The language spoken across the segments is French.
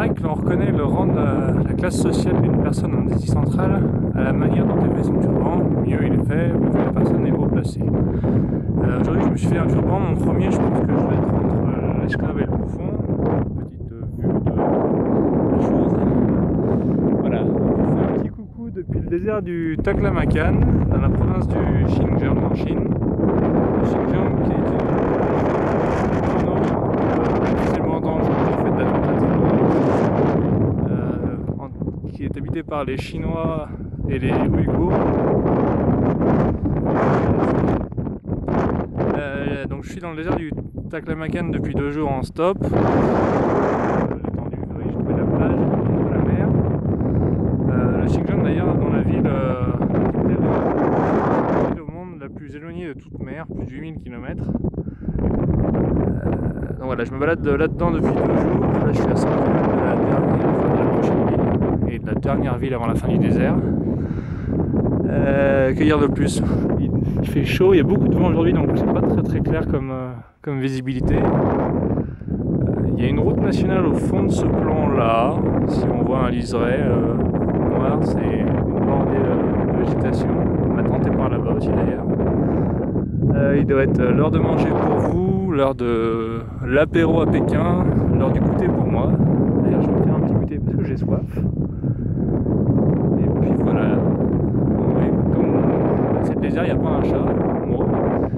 paraît que l'on reconnaît le rang de la classe sociale d'une personne en Asie centrale à la manière dont elle fait son turban. Mieux il est fait, plus la personne est haut placée. Aujourd'hui je me suis fait un turban, mon premier je pense que je vais être entre l'esclave et le bouffon. Petite vue de la chose. Voilà, donc je fais un petit coucou depuis le désert du Taklamakan, dans la province du Xinjiang en Chine. Le Xinjiang qui est une zone difficilement dangereuse du fait de l'attentat terroriste, qui est habitée par les Chinois et les Ouïghours. Donc je suis dans le désert du Taklamakan depuis 2 jours en stop. L'étendue riche de la plage, de la mer. Le Xinjiang d'ailleurs dans la ville au monde la plus éloignée de toute mer, plus de 8000 km. Donc voilà, je me balade là-dedans depuis 2 jours. Là je suis à 100 km de la prochaine ville et de la dernière ville avant la fin du désert. Que dire de plus? Il fait chaud, il y a beaucoup de vent aujourd'hui donc c'est pas très clair comme visibilité. Il y a une route nationale au fond de ce plan là, si on voit un liseré noir, c'est une bordée de végétation. Ma tente est par là-bas aussi d'ailleurs. Il doit être l'heure de manger pour vous, l'heure de l'apéro à Pékin, l'heure du goûter pour moi. D'ailleurs je vais me faire un petit goûter parce que j'ai soif. Et puis voilà. C'est le désert, il n'y a pas un chat, moi.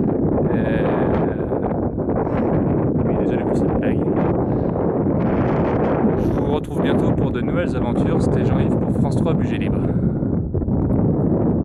Oui, désolé pour cette blague. Je vous retrouve bientôt pour de nouvelles aventures. C'était Jean-Yves pour France 3 Budget Libre.